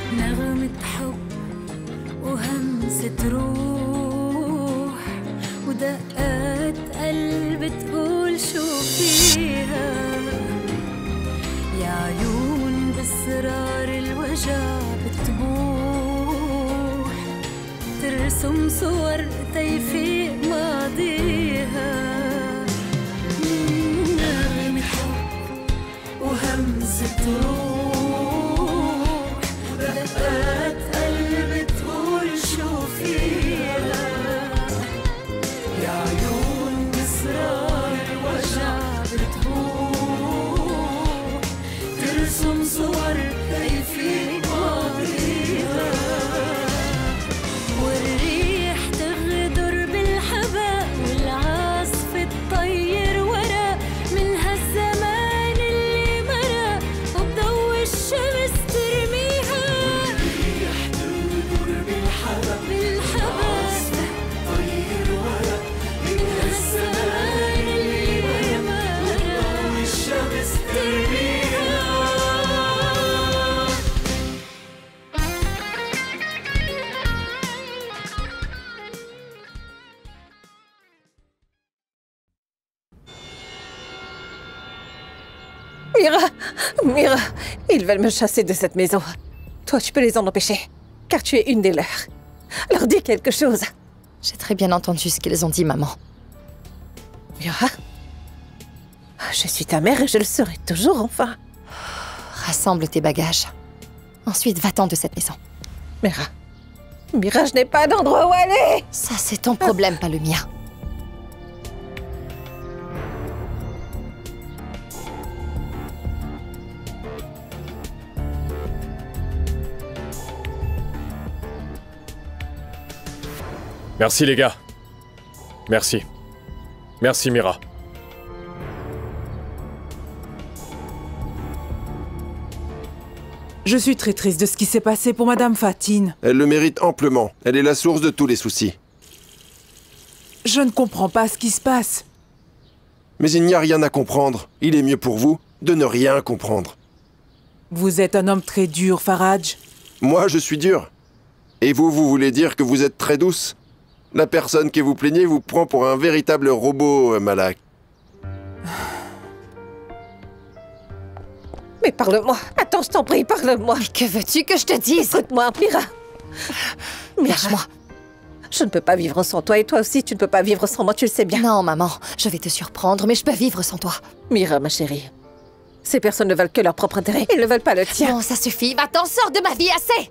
نغمة حب وهمسة روح ودقات قلب تقول شو فيها يا عيون بأسرار الوجع بتبوح ترسم صور تيفيق ماضيها نغمة حب وهمسة روح ودقات قلب تقول شو فيها يا عيون بأسرار الوجع بتبوح ترسم صور تيفيق ماضيها والريح تغدر بالحباء والعاصف تطير ورا من هالزمان اللي مرق وبضوء الشمس ترميها والريح تغدر بالحباء تطير ورا من هالزمان اللي مرق وبضوء الشمس ترميها Mira, Mira, ils veulent me chasser de cette maison. Toi, tu peux les en empêcher, car tu es une des leurs. Leur dis quelque chose. J'ai très bien entendu ce qu'ils ont dit, maman. Mira, je suis ta mère et je le serai toujours, enfin. Rassemble tes bagages. Ensuite, va-t'en de cette maison. Mira, je n'ai pas d'endroit où aller. Ça, c'est ton problème, pas le mien. Merci les gars. Merci. Merci Mira. Je suis très triste de ce qui s'est passé pour Madame Fatine. Elle le mérite amplement. Elle est la source de tous les soucis. Je ne comprends pas ce qui se passe. Mais il n'y a rien à comprendre. Il est mieux pour vous de ne rien comprendre. Vous êtes un homme très dur, Faraj. Moi, je suis dur. Et vous voulez dire que vous êtes très douce? La personne que vous plaignez vous prend pour un véritable robot, Malak. Mais parle-moi. Attends, je t'en prie, parle-moi. Mais que veux-tu que je te dise? Écoute-moi, Mira. Lâche-moi. Je ne peux pas vivre sans toi et toi aussi, tu ne peux pas vivre sans moi, tu le sais bien. Non, maman, je vais te surprendre, mais je peux vivre sans toi. Mira, ma chérie. Ces personnes ne veulent que leur propre intérêt. Ils ne veulent pas le tien. Bon, ça suffit. Va-t'en, sors de ma vie, assez!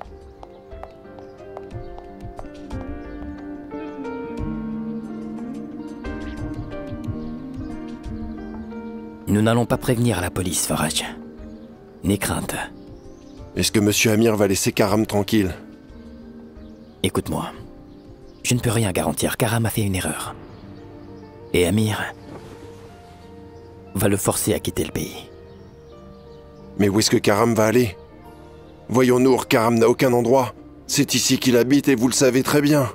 Nous n'allons pas prévenir la police, Faraj. N'aie crainte. Est-ce que Monsieur Amir va laisser Karam tranquille? Écoute-moi. Je ne peux rien garantir. Karam a fait une erreur. Et Amir va le forcer à quitter le pays. Mais où est-ce que Karam va aller? Voyons, Nour, Karam n'a aucun endroit. C'est ici qu'il habite et vous le savez très bien.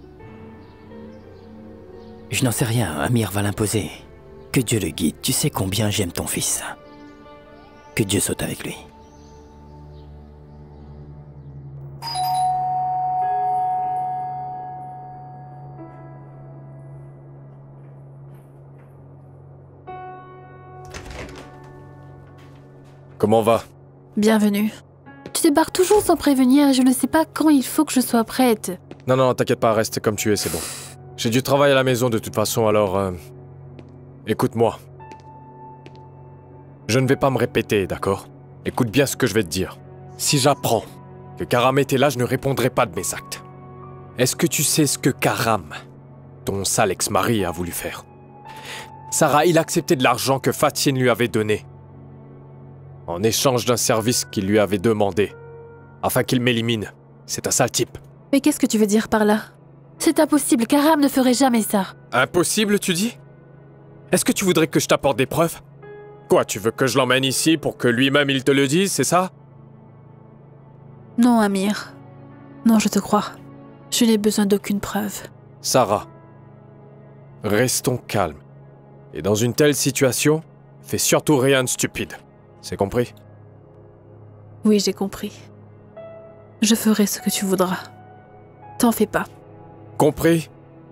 Je n'en sais rien. Amir va l'imposer. Que Dieu le guide. Tu sais combien j'aime ton fils. Que Dieu saute avec lui. Comment va? Bienvenue. Tu débarques toujours sans prévenir et je ne sais pas quand il faut que je sois prête. Non, t'inquiète pas, reste comme tu es, c'est bon. J'ai du travail à la maison de toute façon, alors... Écoute-moi. Je ne vais pas me répéter, d'accord? Écoute bien ce que je vais te dire. Si j'apprends que Karam était là, je ne répondrai pas de mes actes. Est-ce que tu sais ce que Karam, ton sale ex-mari, a voulu faire? Sarah, il a accepté de l'argent que Fatine lui avait donné, en échange d'un service qu'il lui avait demandé, afin qu'il m'élimine. C'est un sale type. Mais qu'est-ce que tu veux dire par là? C'est impossible, Karam ne ferait jamais ça. Impossible, tu dis? Est-ce que tu voudrais que je t'apporte des preuves? Quoi, tu veux que je l'emmène ici pour que lui-même il te le dise, c'est ça? Non, Amir. Non, je te crois. Je n'ai besoin d'aucune preuve. Sarah, restons calmes. Et dans une telle situation, fais surtout rien de stupide. C'est compris? Oui, j'ai compris. Je ferai ce que tu voudras. T'en fais pas. Compris?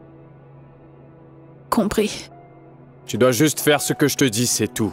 Compris. Tu dois juste faire ce que je te dis, c'est tout.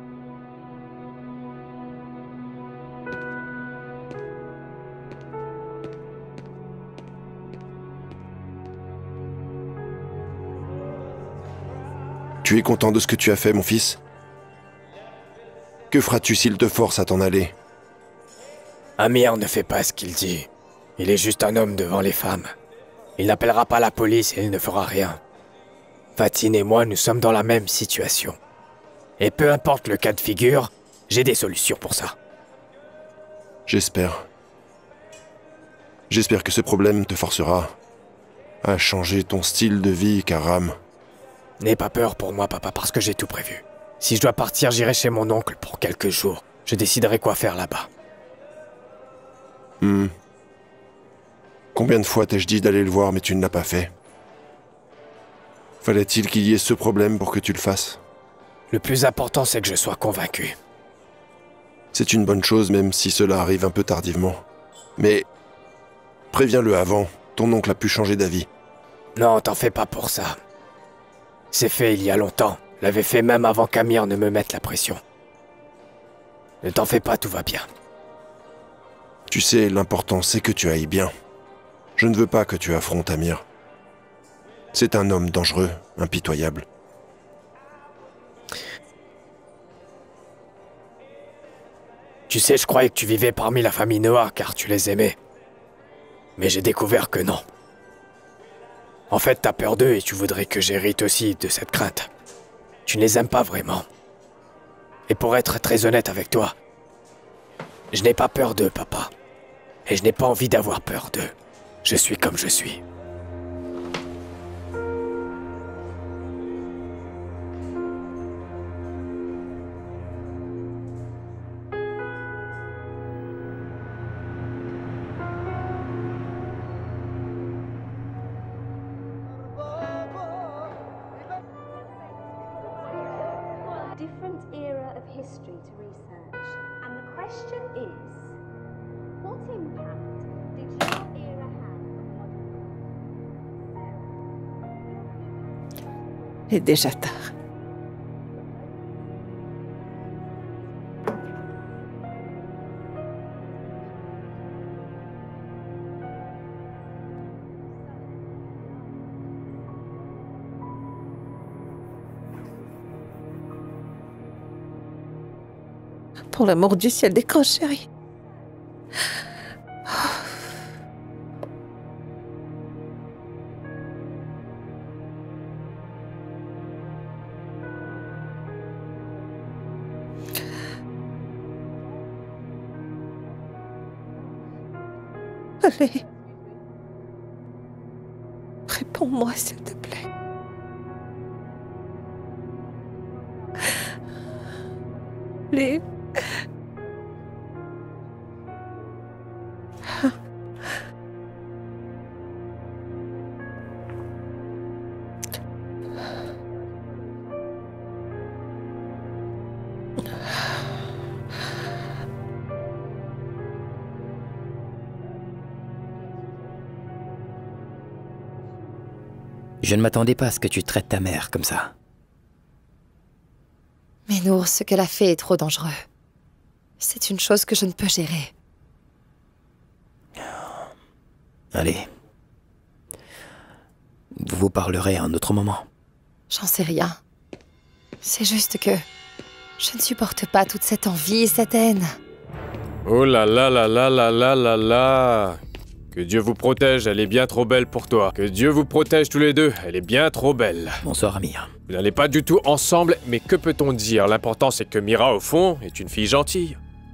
Tu es content de ce que tu as fait, mon fils? Que feras-tu s'il te force à t'en aller? Amir ne fait pas ce qu'il dit. Il est juste un homme devant les femmes. Il n'appellera pas la police et il ne fera rien. Fatine et moi, nous sommes dans la même situation. Et peu importe le cas de figure, j'ai des solutions pour ça. J'espère. J'espère que ce problème te forcera à changer ton style de vie, Karam. N'aie pas peur pour moi, papa, parce que j'ai tout prévu. Si je dois partir, j'irai chez mon oncle pour quelques jours. Je déciderai quoi faire là-bas. Combien de fois t'ai-je dit d'aller le voir, mais tu ne l'as pas fait? Fallait-il qu'il y ait ce problème pour que tu le fasses? Le plus important, c'est que je sois convaincu. C'est une bonne chose, même si cela arrive un peu tardivement. Mais préviens-le avant, ton oncle a pu changer d'avis. Non, t'en fais pas pour ça. C'est fait il y a longtemps. L'avait fait même avant qu'Amir ne me mette la pression. Ne t'en fais pas, tout va bien. Tu sais, l'important c'est que tu ailles bien. Je ne veux pas que tu affrontes Amir. C'est un homme dangereux, impitoyable. Tu sais, je croyais que tu vivais parmi la famille Noah car tu les aimais. Mais j'ai découvert que non. En fait, t'as peur d'eux et tu voudrais que j'hérite aussi de cette crainte. Tu ne les aimes pas vraiment. Et pour être très honnête avec toi, je n'ai pas peur d'eux, papa. Et je n'ai pas envie d'avoir peur d'eux. Je suis comme je suis. Different era of history to research, and the question is, what impact did your era have on Il est déjà tard. Pour l'amour du ciel, décroche, chérie. Allez. Réponds-moi, s'il te plaît. Allez. Je ne m'attendais pas à ce que tu traites ta mère comme ça. Mais Nour, ce qu'elle a fait est trop dangereux. C'est une chose que je ne peux gérer. Allez. Vous vous parlerez à un autre moment. J'en sais rien. C'est juste que je ne supporte pas toute cette envie et cette haine. Oh là là là là là là là là. Que Dieu vous protège, elle est bien trop belle pour toi. Que Dieu vous protège tous les deux, elle est bien trop belle. Bonsoir, Amir. Vous n'allez pas du tout ensemble, mais que peut-on dire? L'important c'est que Mira, au fond, est une fille gentille.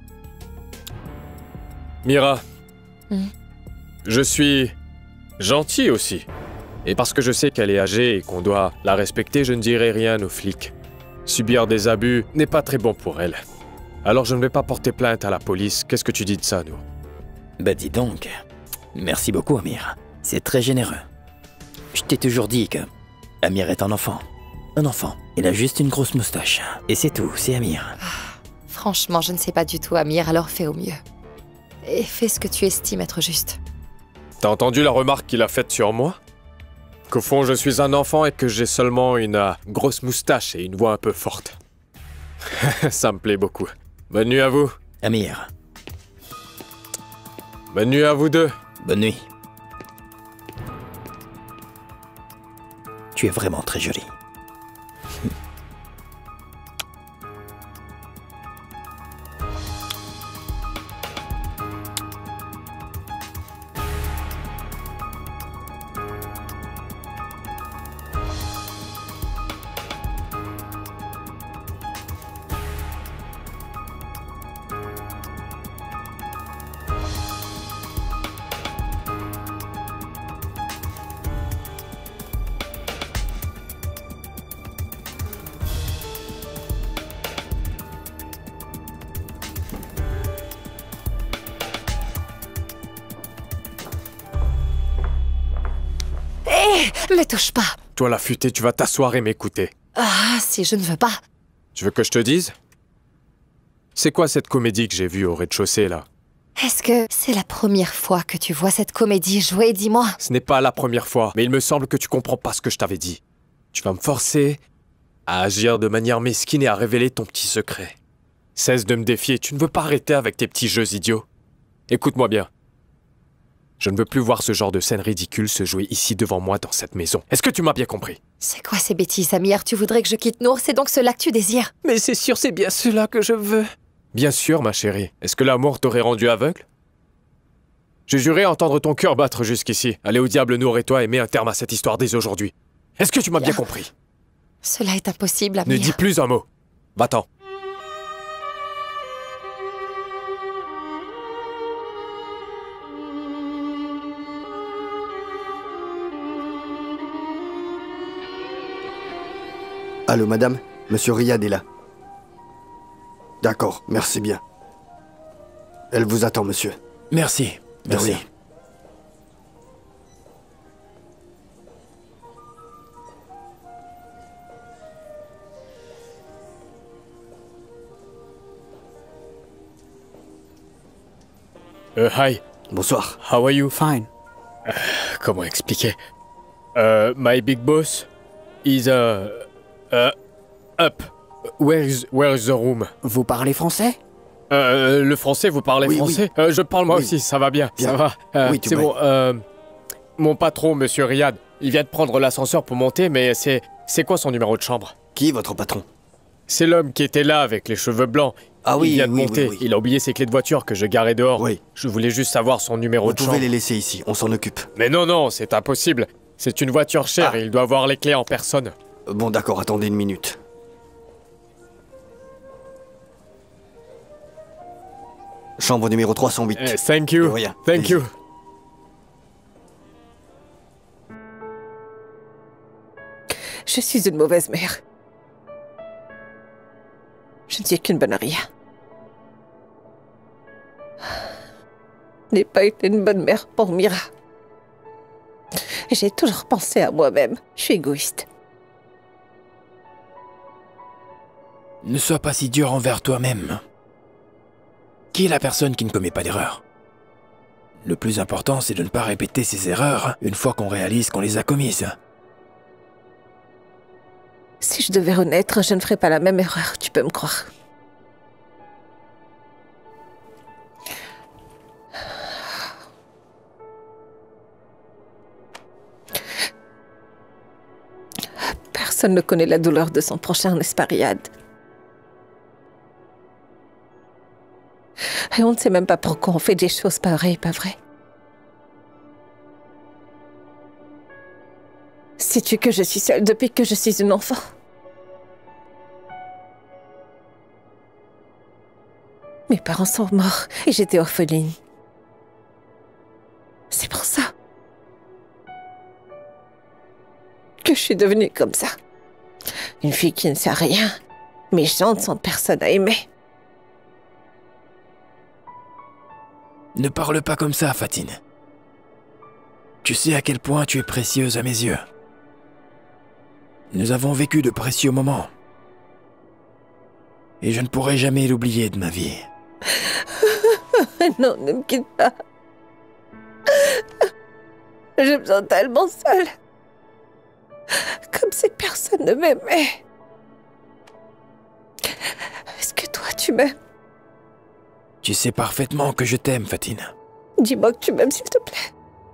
Mira, je suis gentil aussi. Et parce que je sais qu'elle est âgée et qu'on doit la respecter, je ne dirai rien aux flics. Subir des abus n'est pas très bon pour elle. Alors je ne vais pas porter plainte à la police. Qu'est-ce que tu dis de ça, nous? Bah dis donc. Merci beaucoup, Amir. C'est très généreux. Je t'ai toujours dit que Amir est un enfant. Un enfant. Il a juste une grosse moustache. Et c'est tout, c'est Amir. Franchement, je ne sais pas du tout, Amir, alors fais au mieux. et fais ce que tu estimes être juste. T'as entendu la remarque qu'il a faite sur moi? Qu'au fond, je suis un enfant et que j'ai seulement une grosse moustache et une voix un peu forte. Ça me plaît beaucoup. Bonne nuit à vous. Amir, Bonne nuit à vous deux. bonne nuit. Tu es vraiment très jolie. Me touche pas. Toi, la futée, tu vas t'asseoir et m'écouter. Ah, si je ne veux pas. Tu veux que je te dise? C'est quoi cette comédie que j'ai vue au rez-de-chaussée, là? Est-ce que c'est la première fois que tu vois cette comédie jouer, dis-moi? Ce n'est pas la première fois, mais il me semble que tu comprends pas ce que je t'avais dit. Tu vas me forcer à agir de manière mesquine et à révéler ton petit secret. Cesse de me défier, tu ne veux pas arrêter avec tes petits jeux idiots. Écoute-moi bien. Je ne veux plus voir ce genre de scène ridicule se jouer ici devant moi dans cette maison. Est-ce que tu m'as bien compris? C'est quoi ces bêtises, Amir? Tu voudrais que je quitte Nour? C'est donc cela que tu désires? Mais c'est sûr, c'est bien cela que je veux. Bien sûr, ma chérie. Est-ce que l'amour t'aurait rendu aveugle? J'ai juré entendre ton cœur battre jusqu'ici. Allez au diable, Nour, et toi, et mets un terme à cette histoire dès aujourd'hui. Est-ce que tu m'as bien compris? Cela est impossible, Amir. Ne dis plus un mot. Va-t'en. Allô, madame? Monsieur Riyad est là. D'accord, merci bien. Elle vous attend, monsieur. Merci. De Merci. rien. Hi. Bonsoir. How are you? Fine. Comment expliquer? My big boss is up. Where is the room? Vous parlez français? Le français, vous parlez Oui, français? Je parle moi aussi, ça va bien, Bien. ça va. Oui, tu c'est vas. bon. Mon patron, monsieur Riyad, il vient de prendre l'ascenseur pour monter, mais c'est quoi son numéro de chambre? Qui est votre patron? C'est l'homme qui était là avec les cheveux blancs. Ah oui, il vient de oui, monter. oui. Il a oublié ses clés de voiture que je garais dehors. Oui. Je voulais juste savoir son numéro Vous de pouvez chambre. les laisser ici, on s'en occupe. Mais non, c'est impossible. C'est une voiture chère Ah. et il doit avoir les clés en personne. Bon, d'accord, attendez une minute. Chambre numéro 308. Thank you. De rien. Thank Allez-y. you. Je suis une mauvaise mère. Je ne suis qu'une bonne à rien. Je n'ai pas été une bonne mère pour Mira. J'ai toujours pensé à moi-même. Je suis égoïste. Ne sois pas si dur envers toi-même. Qui est la personne qui ne commet pas d'erreur? Le plus important, c'est de ne pas répéter ses erreurs une fois qu'on réalise qu'on les a commises. Si je devais renaître, je ne ferais pas la même erreur, tu peux me croire. Personne ne connaît la douleur de son prochain, n'est-ce pas, Riyad? Et on ne sait même pas pourquoi on fait des choses pareilles, pas vrai? Sais-tu que je suis seule depuis que je suis une enfant? Mes parents sont morts et j'étais orpheline. C'est pour ça que je suis devenue comme ça. Une fille qui ne sait rien, méchante sans personne à aimer. Ne parle pas comme ça, Fatine. Tu sais à quel point tu es précieuse à mes yeux. Nous avons vécu de précieux moments. Et je ne pourrai jamais l'oublier de ma vie. Non, ne me quitte pas. Je me sens tellement seule. Comme si personne ne m'aimait. Est-ce que toi, tu m'aimes? Tu sais parfaitement que je t'aime, Fatine. Dis-moi que tu m'aimes, s'il te plaît.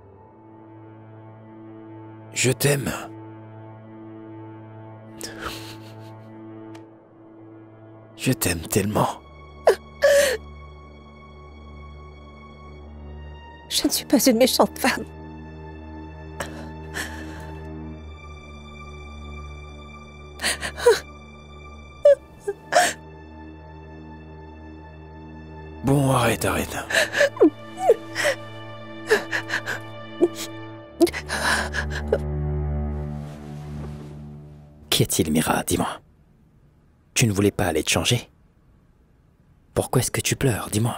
Je t'aime. Je t'aime tellement. Je ne suis pas une méchante femme. Bon, arrête. Qu'y a-t-il, Mira? Dis-moi. Tu ne voulais pas aller te changer? Pourquoi est-ce que tu pleures? Dis-moi.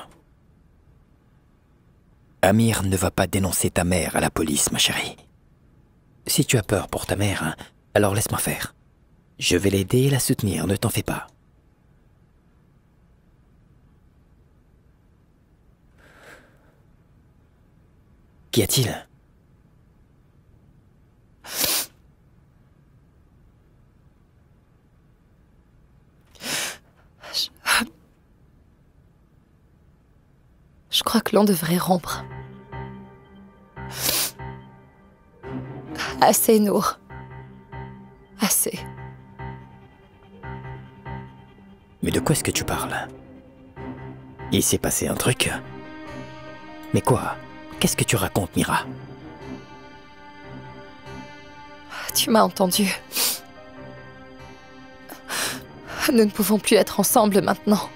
Amir ne va pas dénoncer ta mère à la police, ma chérie. Si tu as peur pour ta mère, alors laisse-moi faire. Je vais l'aider et la soutenir, ne t'en fais pas. Qu'y a-t-il? Je crois que l'on devrait rompre. Assez, Nour. Assez. Mais de quoi est-ce que tu parles? Il s'est passé un truc? Mais quoi? Qu'est-ce que tu racontes, Mira? Tu m'as entendu. Nous ne pouvons plus être ensemble maintenant.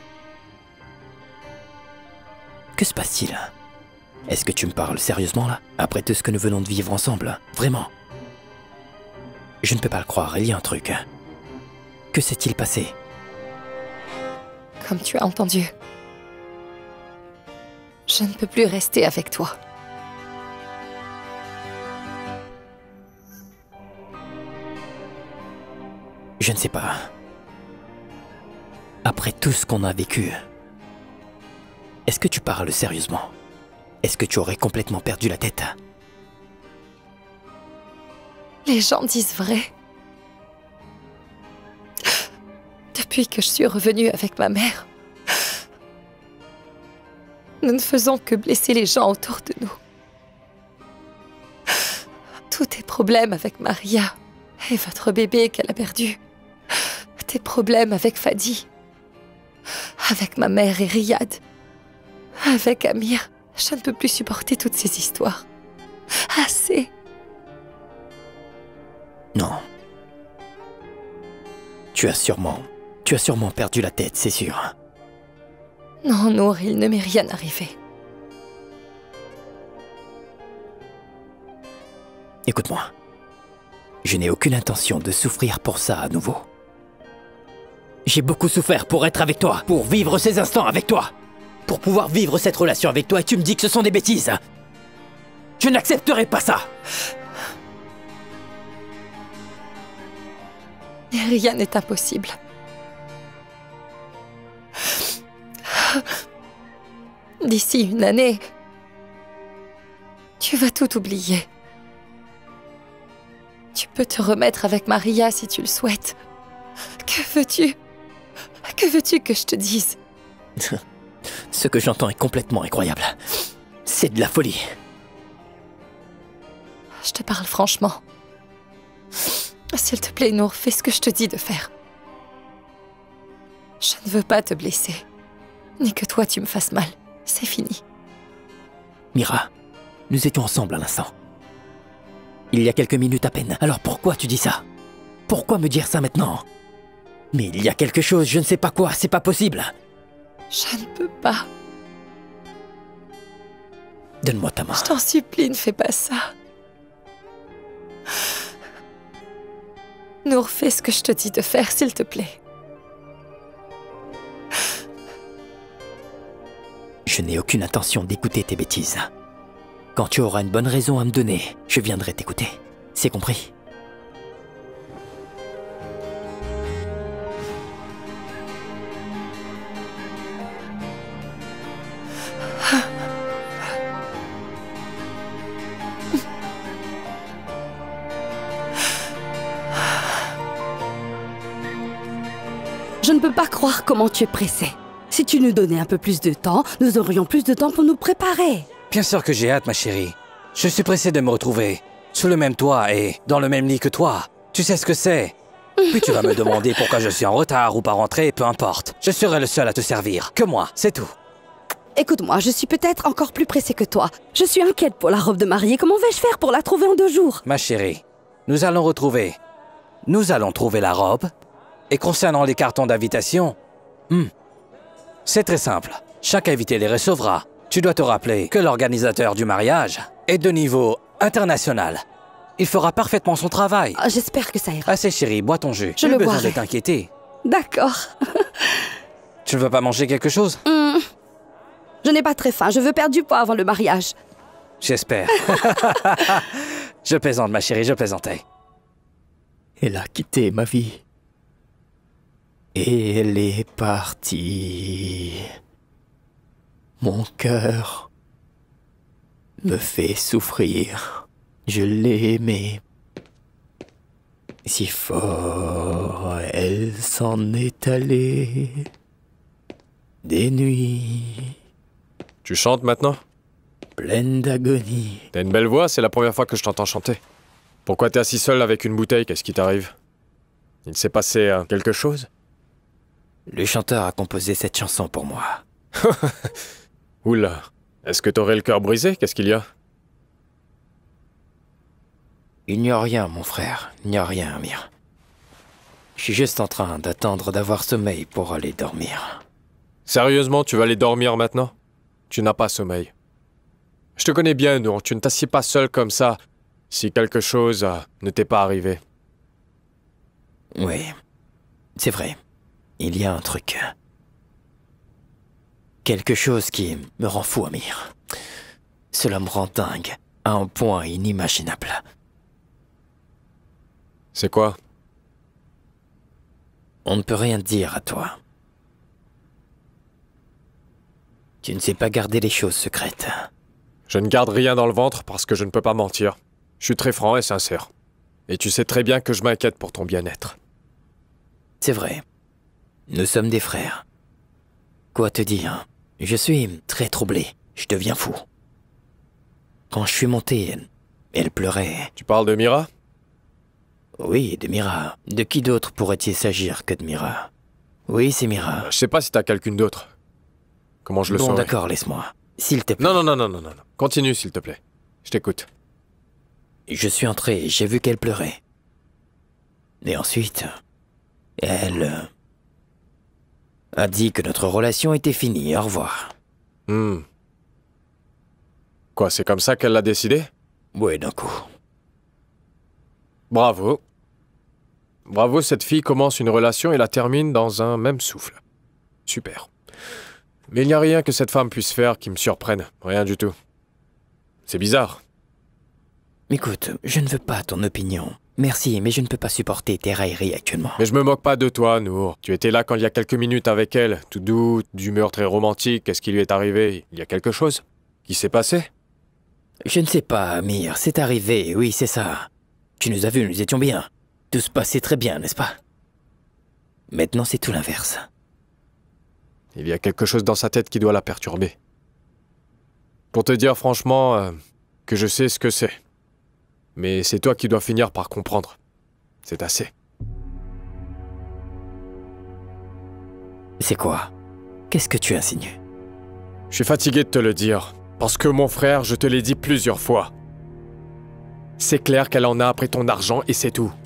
Que se passe-t-il? Est-ce que tu me parles sérieusement, là? Après tout ce que nous venons de vivre ensemble? Vraiment? Je ne peux pas le croire, il y a un truc. Que s'est-il passé? Comme tu as entendu. Je ne peux plus rester avec toi. Je ne sais pas. Après tout ce qu'on a vécu, est-ce que tu parles sérieusement? Est-ce que tu aurais complètement perdu la tête? Les gens disent vrai. Depuis que je suis revenue avec ma mère, nous ne faisons que blesser les gens autour de nous. Tous tes problèmes avec Maria et votre bébé qu'elle a perdu. Tes problèmes avec Fadi. Avec ma mère et Riyad. Avec Amir. Je ne peux plus supporter toutes ces histoires. Assez. Non. Tu as sûrement perdu la tête, c'est sûr. Non, Nour, il ne m'est rien arrivé. Écoute-moi. Je n'ai aucune intention de souffrir pour ça à nouveau. J'ai beaucoup souffert pour être avec toi, pour vivre ces instants avec toi, pour pouvoir vivre cette relation avec toi, et tu me dis que ce sont des bêtises. Je n'accepterai pas ça. Rien n'est impossible. D'ici une année, tu vas tout oublier. Tu peux te remettre avec Maria si tu le souhaites. Que veux-tu? Que veux-tu que je te dise? Ce que j'entends est complètement incroyable. C'est de la folie. Je te parle franchement. S'il te plaît, Nour, fais ce que je te dis de faire. Je ne veux pas te blesser. Ni que toi tu me fasses mal. C'est fini. Mira, nous étions ensemble à l'instant. Il y a quelques minutes à peine. Alors pourquoi tu dis ça? Pourquoi me dire ça maintenant? Mais il y a quelque chose, je ne sais pas quoi, c'est pas possible. Je ne peux pas. Donne-moi ta main. Je t'en supplie, ne fais pas ça. Nour, fais ce que je te dis de faire, s'il te plaît. Je n'ai aucune intention d'écouter tes bêtises. Quand tu auras une bonne raison à me donner, je viendrai t'écouter. C'est compris? ne peux pas croire comment tu es pressé. Si tu nous donnais un peu plus de temps, nous aurions plus de temps pour nous préparer. Bien sûr que j'ai hâte, ma chérie. Je suis pressé de me retrouver sous le même toit et dans le même lit que toi. Tu sais ce que c'est. Puis tu vas me demander pourquoi je suis en retard ou pas rentré, peu importe. Je serai le seul à te servir. Que moi, c'est tout. Écoute-moi, je suis peut-être encore plus pressée que toi. Je suis inquiète pour la robe de mariée. Comment vais-je faire pour la trouver en 2 jours? Ma chérie, nous allons trouver la robe. Et concernant les cartons d'invitation, c'est très simple. Chaque invité les recevra. Tu dois te rappeler que l'organisateur du mariage est de niveau international. Il fera parfaitement son travail. J'espère que ça ira. Assez chérie, bois ton jus. Je Plus le besoin boirai. de t'inquiéter. D'accord. Tu ne veux pas manger quelque chose? Je n'ai pas très faim. Je veux perdre du poids avant le mariage. J'espère. Je plaisante, ma chérie, je plaisantais. Elle a quitté ma vie. Et elle est partie. Mon cœur me fait souffrir. Je l'ai aimée si fort, elle s'en est allée. Des nuits Tu chantes maintenant? pleines d'agonie. T'as une belle voix, c'est la première fois que je t'entends chanter. Pourquoi t'es assis seul avec une bouteille? Qu'est-ce qui t'arrive? Il s'est passé quelque chose? Le chanteur a composé cette chanson pour moi. Oula, est-ce que t'aurais le cœur brisé? Qu'est-ce qu'il y a? Il n'y a rien, mon frère. Il n'y a rien, Amir. Je suis juste en train d'attendre d'avoir sommeil pour aller dormir. Sérieusement, tu vas aller dormir maintenant? Tu n'as pas sommeil. Je te connais bien, Nour. Tu ne t'assieds pas seul comme ça si quelque chose ne t'est pas arrivé. Oui, c'est vrai. Il y a un truc. Quelque chose qui me rend fou, Amir. Cela me rend dingue à un point inimaginable. C'est quoi? On ne peut rien dire à toi. Tu ne sais pas garder les choses secrètes. Je ne garde rien dans le ventre parce que je ne peux pas mentir. Je suis très franc et sincère. Et tu sais très bien que je m'inquiète pour ton bien-être. C'est vrai. Nous sommes des frères. Quoi te dire? Je suis très troublé. Je deviens fou. Quand je suis monté, elle pleurait. Tu parles de Mira? Oui, de Mira. De qui d'autre pourrait-il s'agir que de Mira? Oui, c'est Mira. Je sais pas si t'as quelqu'un d'autre. Comment je le saurais? Bon, d'accord, laisse-moi. S'il te plaît. Non. Continue, s'il te plaît. Je t'écoute. Je suis entré et j'ai vu qu'elle pleurait. Et ensuite, elle a dit que notre relation était finie. Au revoir. Quoi, c'est comme ça qu'elle l'a décidé? Oui, d'un coup. Bravo. Bravo, cette fille commence une relation et la termine dans un même souffle. Super. Mais il n'y a rien que cette femme puisse faire qui me surprenne. Rien du tout. C'est bizarre. Écoute, je ne veux pas ton opinion. Merci, mais je ne peux pas supporter tes railleries actuellement. Mais je me moque pas de toi, Nour. Tu étais là quand il y a quelques minutes avec elle, tout doux, d'humeur très romantique. Qu'est-ce qui lui est arrivé? Il y a quelque chose qui s'est passé? Je ne sais pas, Amir. C'est arrivé, oui, c'est ça. Tu nous as vus, nous étions bien. Tout se passait très bien, n'est-ce pas? Maintenant, c'est tout l'inverse. Il y a quelque chose dans sa tête qui doit la perturber. Pour te dire franchement que je sais ce que c'est. Mais c'est toi qui dois finir par comprendre. C'est assez. C'est quoi? Qu'est-ce que tu insinues? Je suis fatigué de te le dire. Parce que mon frère, je te l'ai dit plusieurs fois. C'est clair qu'elle en a après ton argent et c'est tout.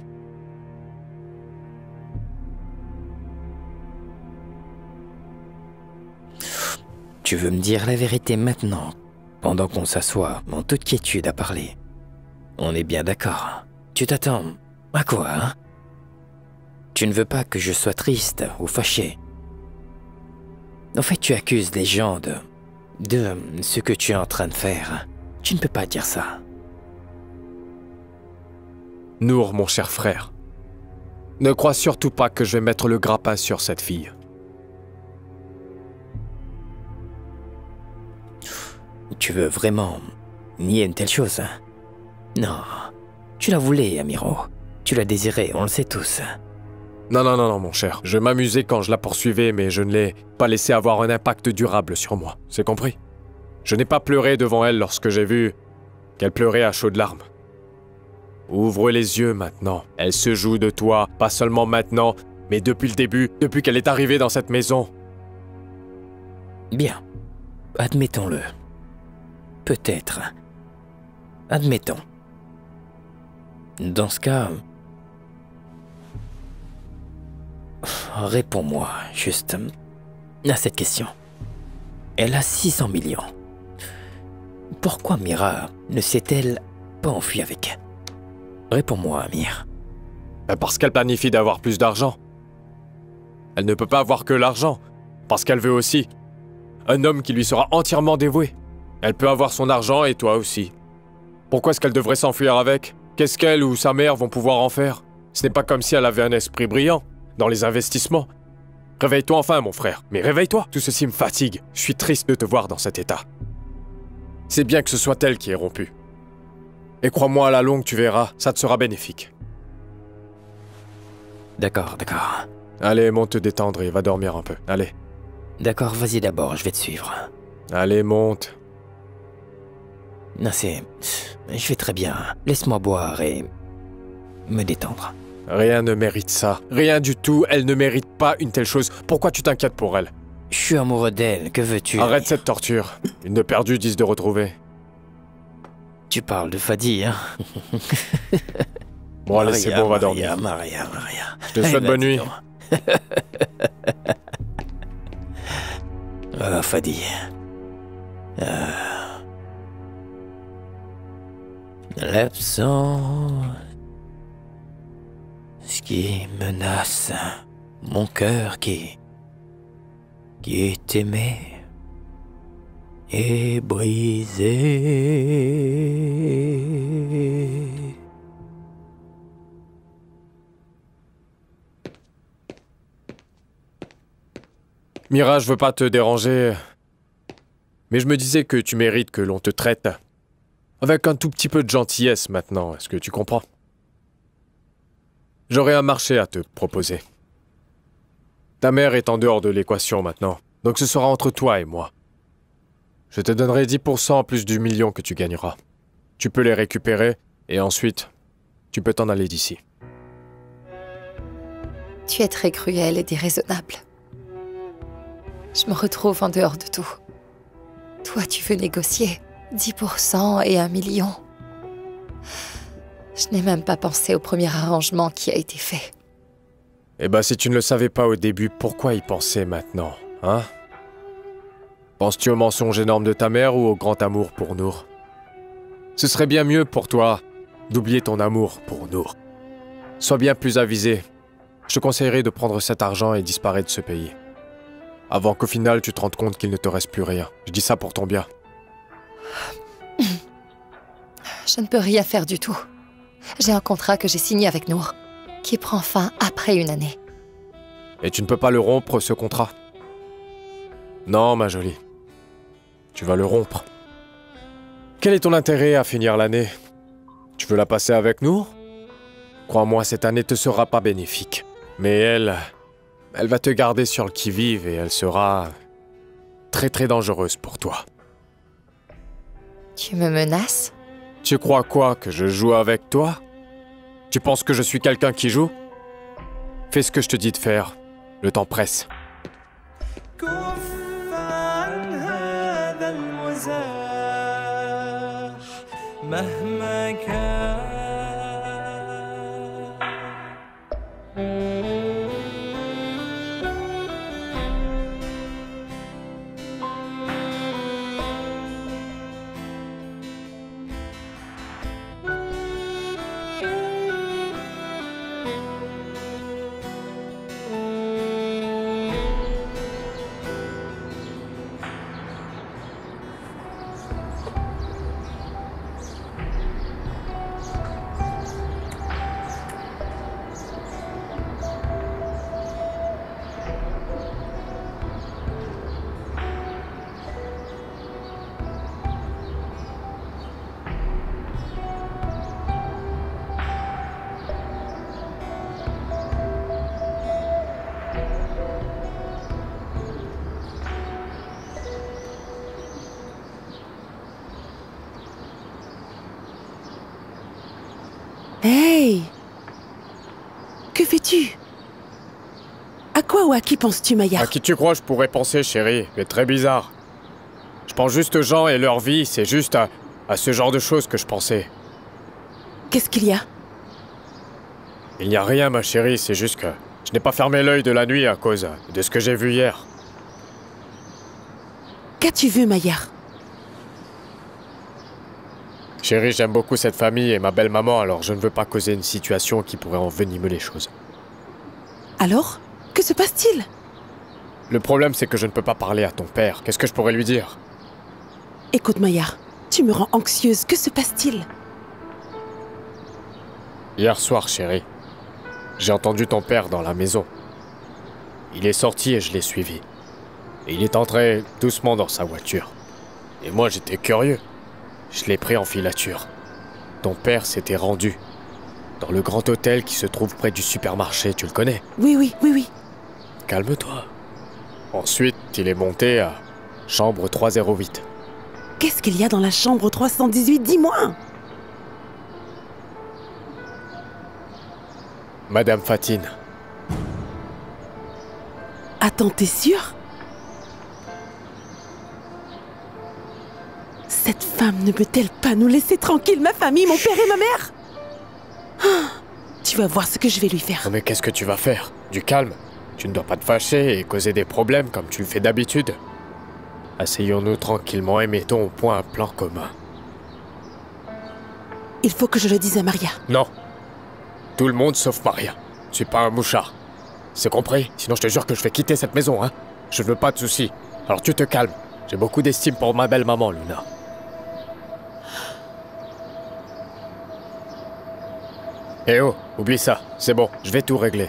Tu veux me dire la vérité maintenant, pendant qu'on s'assoit en toute quiétude à parler? On est bien d'accord. Tu t'attends à quoi, hein? Tu ne veux pas que je sois triste ou fâché. En fait, tu accuses les gens de ce que tu es en train de faire. Tu ne peux pas dire ça. Nour, mon cher frère, ne crois surtout pas que je vais mettre le grappin sur cette fille. Tu veux vraiment nier une telle chose? Non. Tu la voulais, Amiro. Tu la désirais, on le sait tous. Non, non, non, non, mon cher. Je m'amusais quand je la poursuivais, mais je ne l'ai pas laissé avoir un impact durable sur moi. C'est compris? Je n'ai pas pleuré devant elle lorsque j'ai vu qu'elle pleurait à chaudes larmes. Ouvre les yeux maintenant. Elle se joue de toi, pas seulement maintenant, mais depuis le début, depuis qu'elle est arrivée dans cette maison. Bien. Admettons-le. Peut-être. Admettons. Dans ce cas... Réponds-moi, juste, à cette question. Elle a 600 millions. Pourquoi Mira ne s'est-elle pas enfuie avec? Réponds-moi, Amir. Parce qu'elle planifie d'avoir plus d'argent. Elle ne peut pas avoir que l'argent, parce qu'elle veut aussi un homme qui lui sera entièrement dévoué. Elle peut avoir son argent et toi aussi. Pourquoi est-ce qu'elle devrait s'enfuir avec? Qu'est-ce qu'elle ou sa mère vont pouvoir en faire? Ce n'est pas comme si elle avait un esprit brillant dans les investissements. Réveille-toi enfin, mon frère. Mais réveille-toi. Tout ceci me fatigue. Je suis triste de te voir dans cet état. C'est bien que ce soit elle qui ait rompu. Et crois-moi, à la longue, tu verras, ça te sera bénéfique. D'accord, d'accord. Allez, monte te détendre et va dormir un peu. Allez. D'accord, vas-y d'abord, je vais te suivre. Allez, monte. Non, je vais très bien. Laisse-moi boire et... me détendre. Rien ne mérite ça. Rien du tout. Elle ne mérite pas une telle chose. Pourquoi tu t'inquiètes pour elle? Je suis amoureux d'elle. Que veux-tu? Arrête cette torture. Une de perdue, 10 de retrouvée. Tu parles de Fadi, hein? Bon, allez, c'est bon, on va dormir. Maria. Je te souhaite bonne nuit. Fadi. L'absence qui menace mon cœur qui est aimé et brisé. Mira, je veux pas te déranger, mais je me disais que tu mérites que l'on te traite avec un tout petit peu de gentillesse maintenant, est-ce que tu comprends? J'aurais un marché à te proposer. Ta mère est en dehors de l'équation maintenant, donc ce sera entre toi et moi. Je te donnerai 10% plus du million que tu gagneras. Tu peux les récupérer, et ensuite, tu peux t'en aller d'ici. Tu es très cruel et déraisonnable. Je me retrouve en dehors de tout. Toi, tu veux négocier 10% et 1 million. Je n'ai même pas pensé au premier arrangement qui a été fait. Eh ben, si tu ne le savais pas au début, pourquoi y penser maintenant, hein? Penses-tu au mensonge énorme de ta mère ou au grand amour pour Nour? Ce serait bien mieux pour toi d'oublier ton amour pour Nour. Sois bien plus avisé. Je te conseillerais de prendre cet argent et disparaître de ce pays. Avant qu'au final, tu te rendes compte qu'il ne te reste plus rien. Je dis ça pour ton bien. Je ne peux rien faire du tout. J'ai un contrat que j'ai signé avec Nour, qui prend fin après une année. Et tu ne peux pas le rompre, ce contrat? Non, ma jolie. Tu vas le rompre. Quel est ton intérêt à finir l'année? Tu veux la passer avec Nour? Crois-moi, cette année te sera pas bénéfique. Mais elle va te garder sur le qui-vive et elle sera très très dangereuse pour toi. Tu me menaces? Tu crois quoi, que je joue avec toi? Tu penses que je suis quelqu'un qui joue? Fais ce que je te dis de faire. Le temps presse. Hey! Que fais-tu? À quoi ou à qui penses-tu, Maillard? À qui tu crois je pourrais penser, chérie? Mais très bizarre. Je pense juste aux gens et leur vie, c'est juste à ce genre de choses que je pensais. Qu'est-ce qu'il y a? Il n'y a rien, ma chérie, c'est juste que je n'ai pas fermé l'œil de la nuit à cause de ce que j'ai vu hier. Qu'as-tu vu, Maillard? Chérie, j'aime beaucoup cette famille et ma belle-maman, alors je ne veux pas causer une situation qui pourrait envenimer les choses. Alors? Que se passe-t-il? Le problème, c'est que je ne peux pas parler à ton père. Qu'est-ce que je pourrais lui dire? Écoute, Maillard, tu me rends anxieuse. Que se passe-t-il? Hier soir, chérie, j'ai entendu ton père dans la maison. Il est sorti et je l'ai suivi. Et il est entré doucement dans sa voiture. Et moi, j'étais curieux. Je l'ai pris en filature. Ton père s'était rendu dans le grand hôtel qui se trouve près du supermarché, tu le connais? Oui. Calme-toi. Ensuite, il est monté à chambre 308. Qu'est-ce qu'il y a dans la chambre 318? Dis-moi! Madame Fatine. Attends, t'es sûr? Cette femme ne peut-elle pas nous laisser tranquille, ma famille, mon père et ma mère? Tu vas voir ce que je vais lui faire. Non mais qu'est-ce que tu vas faire? Du calme. Tu ne dois pas te fâcher et causer des problèmes comme tu le fais d'habitude. Asseyons-nous tranquillement et mettons au point un plan commun. Il faut que je le dise à Maria. Non. Tout le monde sauf Maria. Je suis pas un mouchard. C'est compris? Sinon je te jure que je vais quitter cette maison, hein. Je veux pas de soucis. Alors tu te calmes. J'ai beaucoup d'estime pour ma belle-maman, Luna. Eh oh, oublie ça. C'est bon, je vais tout régler.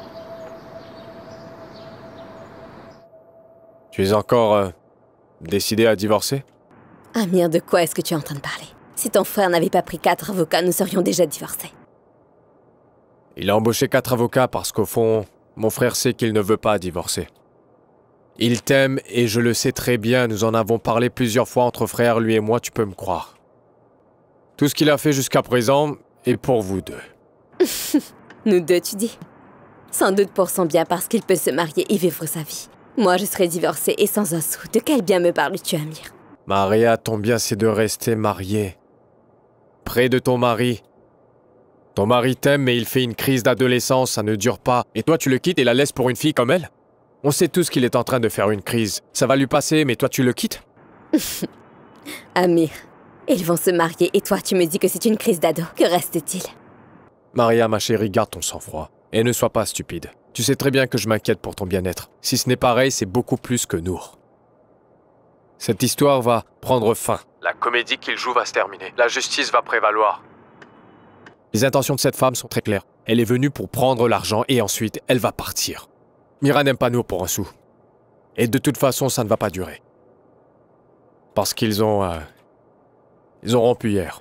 Tu es encore décidé à divorcer? Amir, de quoi est-ce que tu es en train de parler? Si ton frère n'avait pas pris 4 avocats, nous serions déjà divorcés. Il a embauché 4 avocats parce qu'au fond, mon frère sait qu'il ne veut pas divorcer. Il t'aime et je le sais très bien, nous en avons parlé plusieurs fois entre frères, lui et moi, tu peux me croire. Tout ce qu'il a fait jusqu'à présent est pour vous deux. Nous deux, tu dis? Sans doute pour son bien parce qu'il peut se marier et vivre sa vie. Moi, je serais divorcée et sans un sou. De quel bien me parles-tu, Amir? Maria, ton bien c'est de rester mariée. Près de ton mari. Ton mari t'aime mais il fait une crise d'adolescence, ça ne dure pas. Et toi tu le quittes et la laisses pour une fille comme elle? On sait tous qu'il est en train de faire une crise. Ça va lui passer, mais toi tu le quittes? Amir, ils vont se marier et toi tu me dis que c'est une crise d'ado. Que reste-t-il? Maria, ma chérie, garde ton sang-froid. Et ne sois pas stupide. Tu sais très bien que je m'inquiète pour ton bien-être. Si ce n'est pareil, c'est beaucoup plus que Nour. Cette histoire va prendre fin. La comédie qu'il joue va se terminer. La justice va prévaloir. Les intentions de cette femme sont très claires. Elle est venue pour prendre l'argent et ensuite, elle va partir. Mira n'aime pas Nour pour un sou. Et de toute façon, ça ne va pas durer. Parce qu'ils ont rompu hier.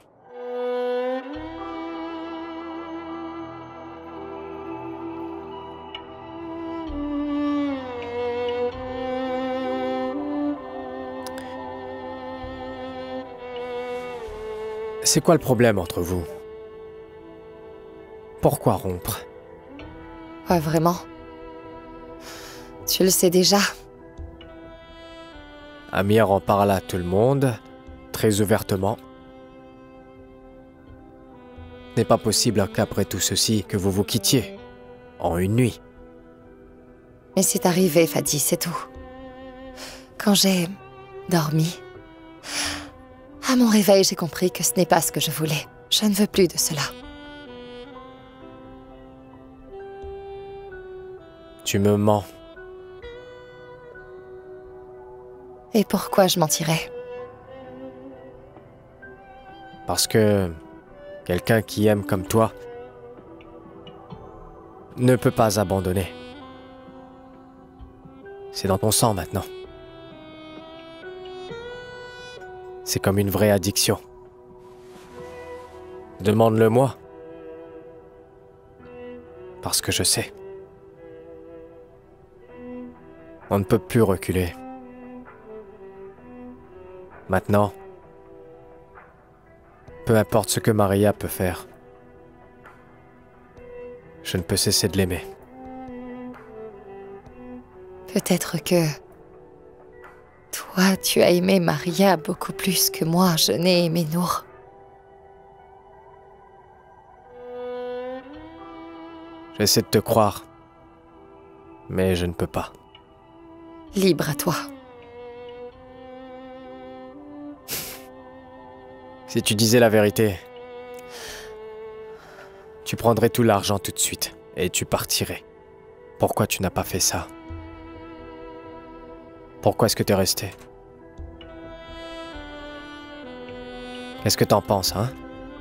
C'est quoi le problème entre vous? Pourquoi rompre? Ouais, vraiment? Tu le sais déjà. Amir en parle à tout le monde, très ouvertement. Ce n'est pas possible qu'après tout ceci, que vous vous quittiez. En une nuit. Mais c'est arrivé, Fadi, c'est tout. Quand j'ai dormi, à mon réveil, j'ai compris que ce n'est pas ce que je voulais. Je ne veux plus de cela. Tu me mens. Et pourquoi je mentirais? Parce que quelqu'un qui aime comme toi ne peut pas abandonner. C'est dans ton sang maintenant. C'est comme une vraie addiction. Demande-le-moi. Parce que je sais. On ne peut plus reculer. Maintenant, peu importe ce que Maria peut faire, Je ne peux cesser de l'aimer. Peut-être que toi, tu as aimé Maria beaucoup plus que moi, je n'ai aimé Nour. J'essaie de te croire, mais je ne peux pas. Libre à toi. Si tu disais la vérité, tu prendrais tout l'argent tout de suite et tu partirais. Pourquoi tu n'as pas fait ça? Pourquoi est-ce que t'es resté? Qu'est-ce que t'en penses, hein?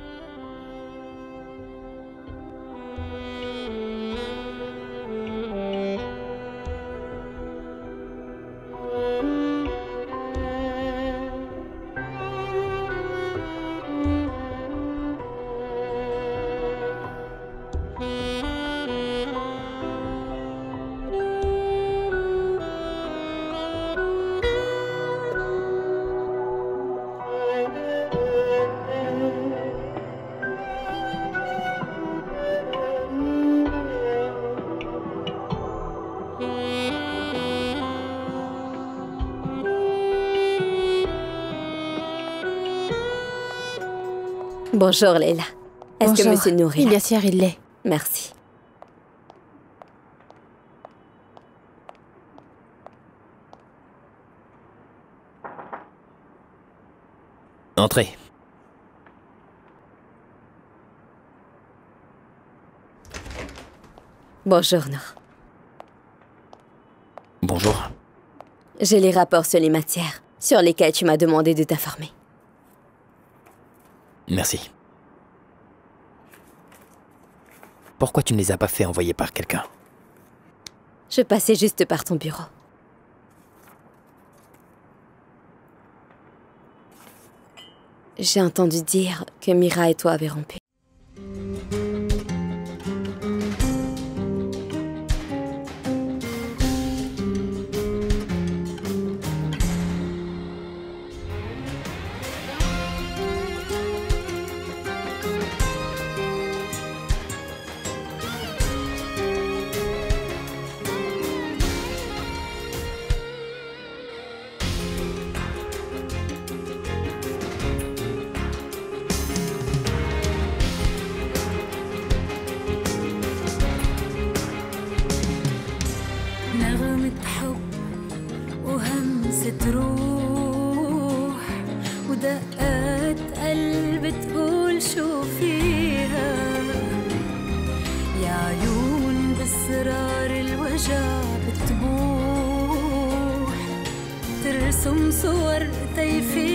Bonjour Leila. Est-ce que Monsieur Nour est là? Bien sûr, il l'est. Merci. Entrez. Bonjour Nour. Bonjour. J'ai les rapports sur les matières sur lesquelles tu m'as demandé de t'informer. Merci. Pourquoi tu ne les as pas fait envoyer par quelqu'un? Je passais juste par ton bureau. J'ai entendu dire que Mira et toi avez rompu. نغمة حب وهمسة روح ودقات قلب تقول شو فيها يا عيون بأسرار الوجع بتبوح ترسم صور تيفي